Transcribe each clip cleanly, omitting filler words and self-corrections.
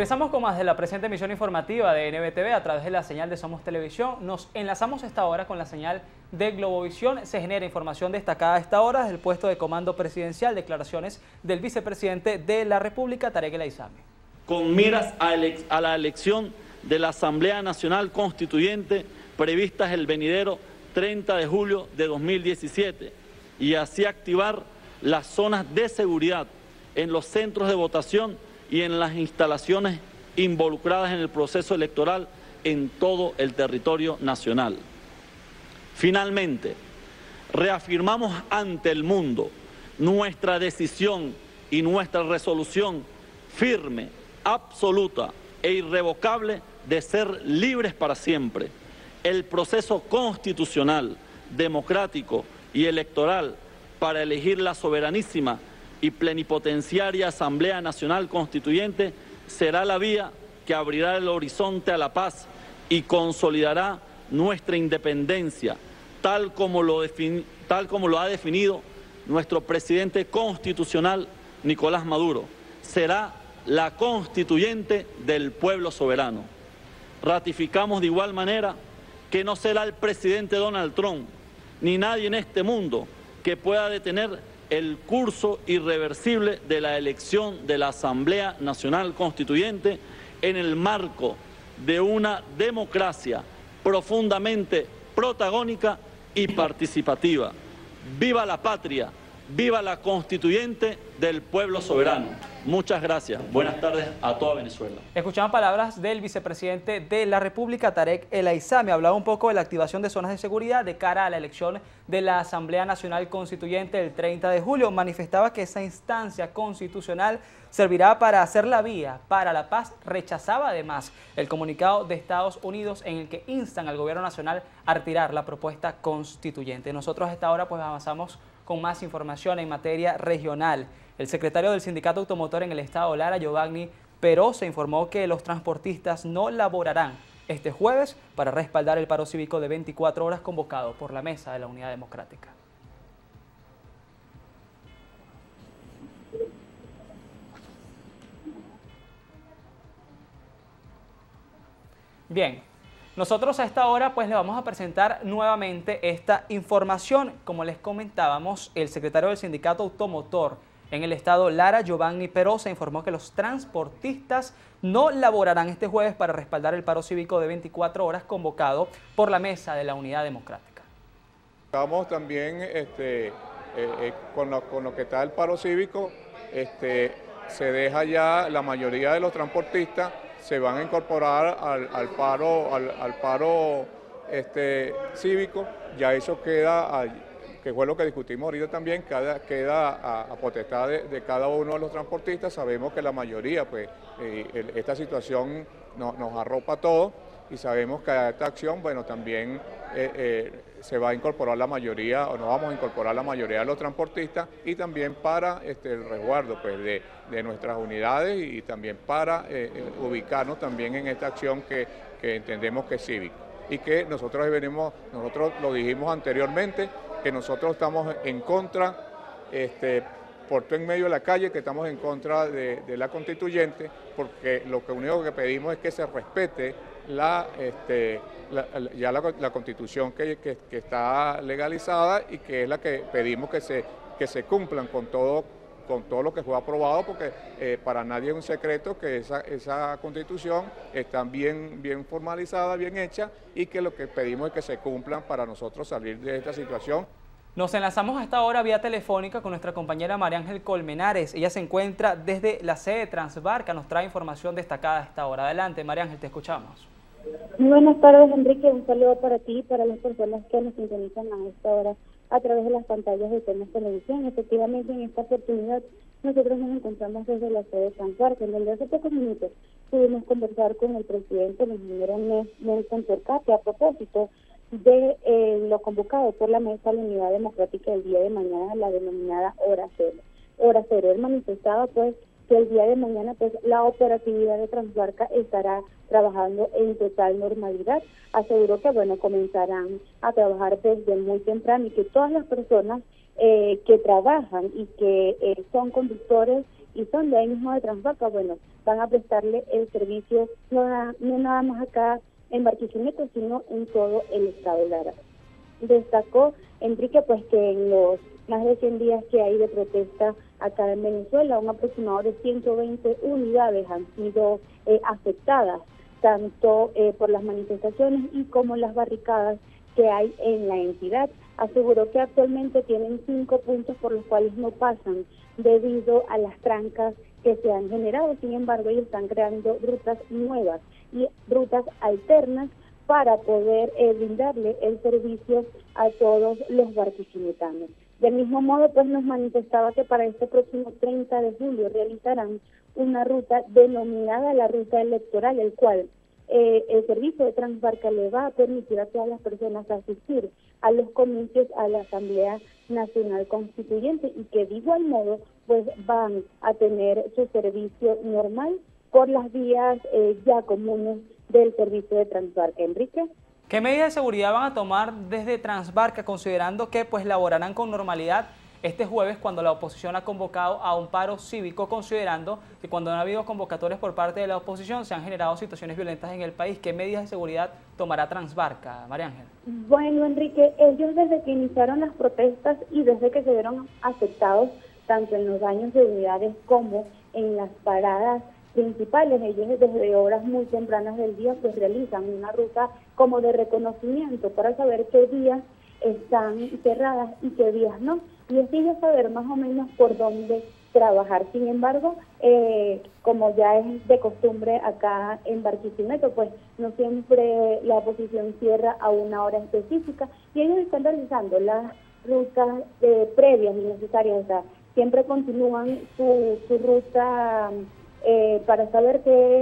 Regresamos con más de la presente emisión informativa de NBTV a través de la señal de Somos Televisión. Nos enlazamos a esta hora con la señal de Globovisión. Se genera información destacada a esta hora desde el puesto de comando presidencial. Declaraciones del vicepresidente de la República, Tarek El Aissami. Con miras a la elección de la Asamblea Nacional Constituyente previstas el venidero 30 de julio de 2017 y así activar las zonas de seguridad en los centros de votación y en las instalaciones involucradas en el proceso electoral en todo el territorio nacional. Finalmente, reafirmamos ante el mundo nuestra decisión y nuestra resolución firme, absoluta e irrevocable de ser libres para siempre. El proceso constitucional, democrático y electoral para elegir la soberanísima y plenipotenciaria Asamblea Nacional Constituyente será la vía que abrirá el horizonte a la paz y consolidará nuestra independencia, tal como lo ha definido nuestro presidente constitucional Nicolás Maduro. Será la constituyente del pueblo soberano. Ratificamos de igual manera que no será el presidente Donald Trump ni nadie en este mundo que pueda detener el curso irreversible de la elección de la Asamblea Nacional Constituyente en el marco de una democracia profundamente protagónica y participativa. ¡Viva la patria! ¡Viva la constituyente del pueblo soberano! Muchas gracias. Buenas tardes a toda Venezuela. Escuchamos palabras del vicepresidente de la República, Tarek El Aissami. Hablaba un poco de la activación de zonas de seguridad de cara a la elección de la Asamblea Nacional Constituyente el 30 de julio. Manifestaba que esa instancia constitucional servirá para hacer la vía para la paz. Rechazaba además el comunicado de Estados Unidos en el que instan al gobierno nacional a retirar la propuesta constituyente. Nosotros a esta hora pues avanzamos con más información en materia regional. El secretario del Sindicato Automotor en el estado Lara, Giovanni Perosa, informó que los transportistas no laborarán este jueves para respaldar el paro cívico de 24 horas convocado por la Mesa de la Unidad Democrática. Bien, nosotros a esta hora pues le vamos a presentar nuevamente esta información. Como les comentábamos, el secretario del Sindicato Automotor en el estado Lara, Giovanni Perosa, informó que los transportistas no laborarán este jueves para respaldar el paro cívico de 24 horas convocado por la Mesa de la Unidad Democrática. Estamos también con lo que está el paro cívico, se deja ya la mayoría de los transportistas se van a incorporar al paro cívico. Ya eso queda, que fue lo que discutimos ahorita también, queda a potestad de cada uno de los transportistas. Sabemos que la mayoría, pues, esta situación nos arropa a todos y sabemos que a esta acción, bueno, también se va a incorporar la mayoría, o nos vamos a incorporar la mayoría de los transportistas y también para el resguardo, pues, de nuestras unidades y también para ubicarnos también en esta acción que entendemos que es cívica y que nosotros lo dijimos anteriormente, que nosotros estamos en contra, por todo en medio de la calle, que estamos en contra de la constituyente, porque lo único que pedimos es que se respete la constitución que está legalizada y que es la que pedimos que se cumplan con todo lo que fue aprobado, porque para nadie es un secreto que esa constitución está bien formalizada, bien hecha, y que lo que pedimos es que se cumplan para nosotros salir de esta situación. Nos enlazamos a esta hora vía telefónica con nuestra compañera María Ángel Colmenares. Ella se encuentra desde la sede de Transbarca, nos trae información destacada a esta hora. Adelante, María Ángel, te escuchamos. Muy buenas tardes, Enrique. Un saludo para ti y para las personas que nos sintonizan a esta hora a través de las pantallas de Somos Televisión. Efectivamente, en esta oportunidad nosotros nos encontramos desde la sede de Transbarca, en donde hace pocos minutos pudimos conversar con el presidente, el ingeniero Nelson Torcate, a propósito de lo convocado por la Mesa de la Unidad Democrática el día de mañana, la denominada Hora Cero. Hora Cero. Él manifestaba pues que el día de mañana pues la operatividad de Transbarca estará trabajando en total normalidad. Aseguró que bueno, comenzarán a trabajar desde muy temprano y que todas las personas que trabajan y que son conductores y son de ahí mismo de Transvaca, bueno, van a prestarle el servicio no nada más acá en Barquisimeto, sino en todo el estado Lara. Destacó Enrique pues que en los más de 100 días que hay de protesta acá en Venezuela, un aproximado de 120 unidades han sido afectadas, tanto por las manifestaciones y como las barricadas que hay en la entidad. Aseguró que actualmente tienen 5 puntos por los cuales no pasan debido a las trancas que se han generado. Sin embargo, ellos están creando rutas nuevas y rutas alternas para poder brindarle el servicio a todos los barquisimetanos. Del mismo modo, pues nos manifestaba que para este próximo 30 de julio realizarán una ruta denominada la ruta electoral, el cual el servicio de Transbarca le va a permitir a todas las personas asistir a los comicios a la Asamblea Nacional Constituyente y que de igual modo pues van a tener su servicio normal por las vías ya comunes del servicio de Transbarca. Enrique. ¿Qué medidas de seguridad van a tomar desde Transbarca, considerando que pues laborarán con normalidad este jueves cuando la oposición ha convocado a un paro cívico, considerando que cuando han habido convocatorias por parte de la oposición se han generado situaciones violentas en el país? ¿Qué medidas de seguridad tomará Transbarca, María Ángel? Bueno, Enrique, ellos desde que iniciaron las protestas y desde que se vieron afectados tanto en los daños de unidades como en las paradas principales, ellos desde horas muy tempranas del día pues realizan una ruta como de reconocimiento para saber qué días están cerradas y qué días no, y así ya saber más o menos por dónde trabajar. Sin embargo, como ya es de costumbre acá en Barquisimeto, pues no siempre la oposición cierra a una hora específica y ellos están realizando las rutas previas y necesarias, o sea, siempre continúan su ruta para saber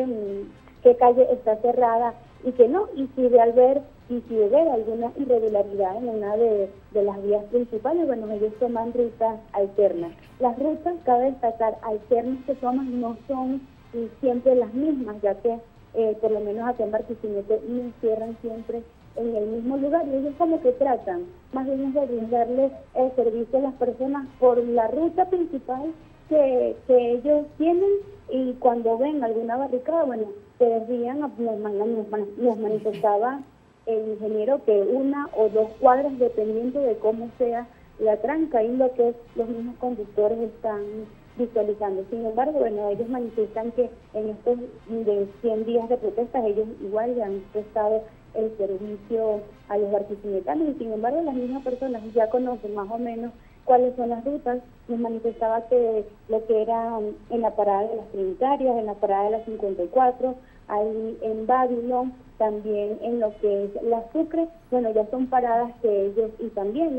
qué calle está cerrada y que no, y si de ver alguna irregularidad en una de las vías principales, bueno, ellos toman rutas alternas. Las rutas, cabe destacar, alternas que toman no son siempre las mismas, ya que por lo menos acá en Barquisimeto no cierran siempre en el mismo lugar y ellos como que tratan más bien de brindarles el servicio a las personas por la ruta principal que ellos tienen, y cuando ven alguna barricada, bueno, se desvían, nos manifestaba el ingeniero que 1 o 2 cuadras, dependiendo de cómo sea la tranca y lo que los mismos conductores están visualizando. Sin embargo, bueno, ellos manifiestan que en estos de 100 días de protestas ellos igual ya han prestado el servicio a los barquisimetanos y sin embargo las mismas personas ya conocen más o menos cuáles son las rutas. Nos manifestaba que lo que era en la parada de las Trinitarias, en la parada de las 54, ahí en Babylon, también en lo que es la Sucre, bueno, ya son paradas que ellos, y también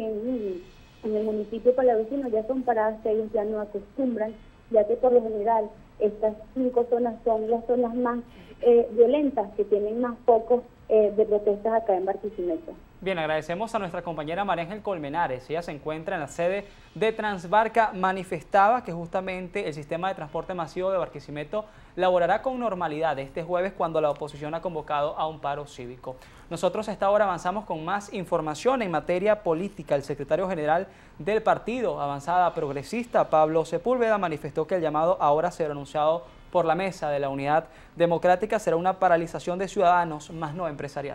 en el municipio palavecino ya son paradas que ellos ya no acostumbran, ya que por lo general estas 5 zonas son las zonas más violentas, que tienen más focos de protestas acá en Barquisimeto. Bien, agradecemos a nuestra compañera María Ángel Colmenares. Ella se encuentra en la sede de Transbarca. Manifestaba que justamente el sistema de transporte masivo de Barquisimeto laborará con normalidad este jueves cuando la oposición ha convocado a un paro cívico. Nosotros a esta hora avanzamos con más información en materia política. El secretario general del partido Avanzada Progresista, Pablo Sepúlveda, manifestó que el llamado ahora será anunciado por la Mesa de la Unidad Democrática será una paralización de ciudadanos, más no empresarial.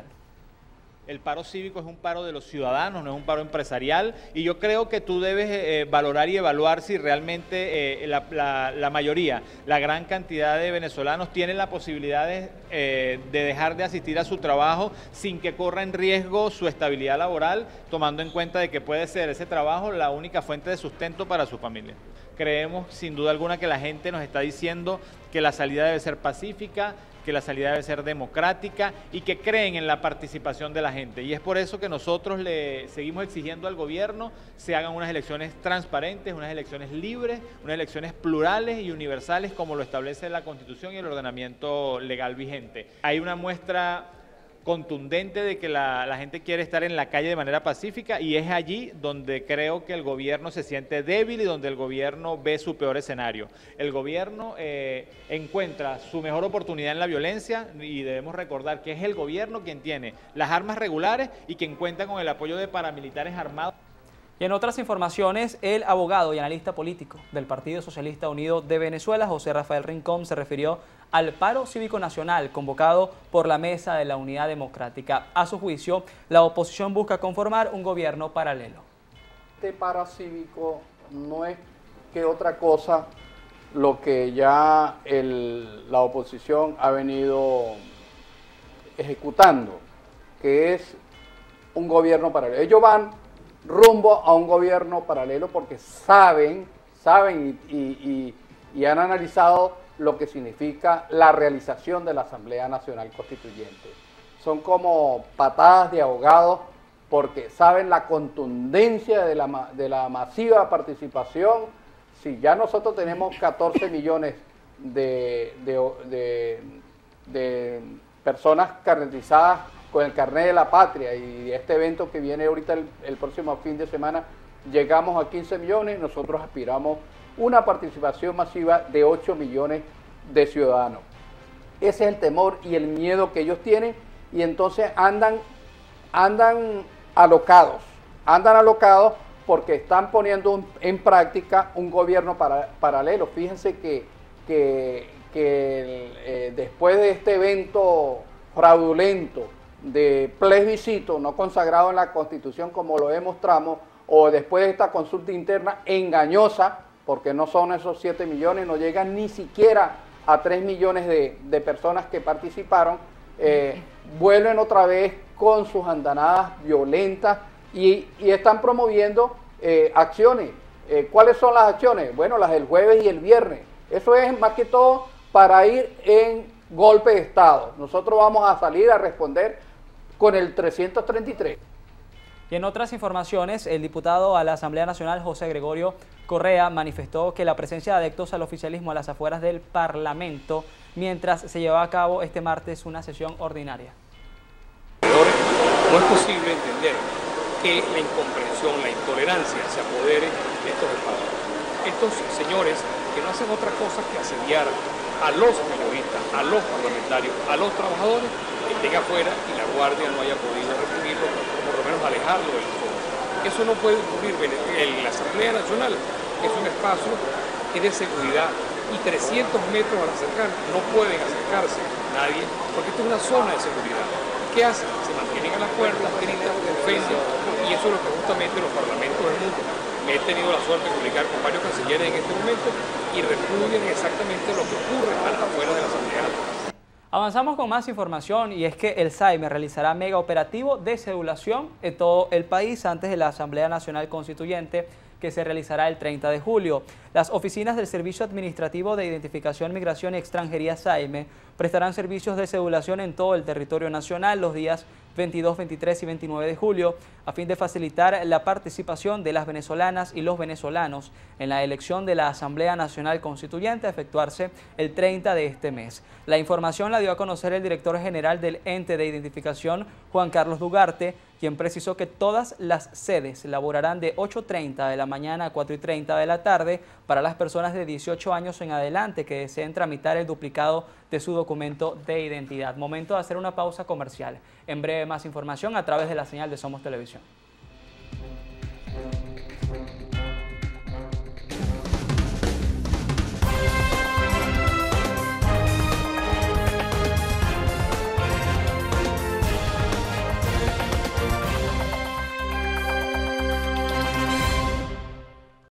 El paro cívico es un paro de los ciudadanos, no es un paro empresarial, y yo creo que tú debes valorar y evaluar si realmente la mayoría, la gran cantidad de venezolanos tienen la posibilidad de dejar de asistir a su trabajo sin que corra en riesgo su estabilidad laboral, tomando en cuenta de que puede ser ese trabajo la única fuente de sustento para su familia. Creemos sin duda alguna que la gente nos está diciendo que la salida debe ser pacífica, que la salida debe ser democrática y que creen en la participación de la gente. Y es por eso que nosotros le seguimos exigiendo al gobierno se hagan unas elecciones transparentes, unas elecciones libres, unas elecciones plurales y universales como lo establece la Constitución y el ordenamiento legal vigente. Hay una muestra contundente de que la gente quiere estar en la calle de manera pacífica y es allí donde creo que el gobierno se siente débil y donde el gobierno ve su peor escenario. El gobierno encuentra su mejor oportunidad en la violencia y debemos recordar que es el gobierno quien tiene las armas regulares y quien cuenta con el apoyo de paramilitares armados. Y en otras informaciones, el abogado y analista político del Partido Socialista Unido de Venezuela, José Rafael Rincón, se refirió al paro cívico nacional convocado por la Mesa de la Unidad Democrática. A su juicio, la oposición busca conformar un gobierno paralelo. Este paro cívico no es que otra cosa lo que ya la oposición ha venido ejecutando, que es un gobierno paralelo. Ellos van rumbo a un gobierno paralelo porque saben y han analizado lo que significa la realización de la Asamblea Nacional Constituyente. Son como patadas de ahogados porque saben la contundencia de la masiva participación. Si ya nosotros tenemos 14 millones de personas carnetizadas con el carnet de la patria y este evento que viene ahorita el próximo fin de semana, llegamos a 15 millones, nosotros aspiramos una participación masiva de 8 millones de ciudadanos. Ese es el temor y el miedo que ellos tienen y entonces andan alocados porque están poniendo en práctica un gobierno paralelo. Fíjense que después de este evento fraudulento de plebiscito no consagrado en la Constitución como lo demostramos, o después de esta consulta interna engañosa, porque no son esos 7 millones, no llegan ni siquiera a 3 millones de personas que participaron, vuelven otra vez con sus andanadas violentas y están promoviendo acciones. ¿Cuáles son las acciones? Bueno, las del jueves y el viernes. Eso es más que todo para ir en golpe de Estado. Nosotros vamos a salir a responder con el 333. Y en otras informaciones, el diputado a la Asamblea Nacional, José Gregorio Correa, manifestó que la presencia de adeptos al oficialismo a las afueras del Parlamento, mientras se llevaba a cabo este martes una sesión ordinaria. No es posible entender que la incomprensión, la intolerancia se apodere de estos espacios. Estos señores que no hacen otra cosa que asediar a los periodistas, a los parlamentarios, a los trabajadores, estén afuera y la Guardia no haya podido reprimirlo, o por lo menos alejarlo del foro. Eso no puede ocurrir en la Asamblea Nacional, que es un espacio que es de seguridad y 300 metros al acercar no pueden acercarse nadie porque esto es una zona de seguridad. ¿Qué hacen? Se mantienen a las puertas, gritan, ofenden y eso es lo que justamente los parlamentos del mundo. He tenido la suerte de publicar con varios cancilleres en este momento y repudian exactamente lo que ocurre a las afueras de la Asamblea Nacional. Avanzamos con más información y es que el SAIME realizará mega operativo de cedulación en todo el país antes de la Asamblea Nacional Constituyente que se realizará el 30 de julio. Las oficinas del Servicio Administrativo de Identificación, Migración y Extranjería SAIME prestarán servicios de cedulación en todo el territorio nacional los días 22, 23 y 29 de julio a fin de facilitar la participación de las venezolanas y los venezolanos en la elección de la Asamblea Nacional Constituyente a efectuarse el 30 de este mes. La información la dio a conocer el director general del Ente de Identificación, Juan Carlos Dugarte, quien precisó que todas las sedes laborarán de 8:30 de la mañana a 4:30 de la tarde para las personas de 18 años en adelante que deseen tramitar el duplicado de su documento de identidad. Momento de hacer una pausa comercial. En breve más información a través de la señal de Somos Televisión.